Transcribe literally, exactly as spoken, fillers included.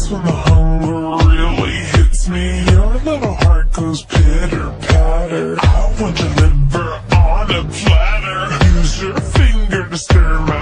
That's when the hunger really hits me. Your little heart goes pitter patter. I want the liver on a platter. Use your finger to stir my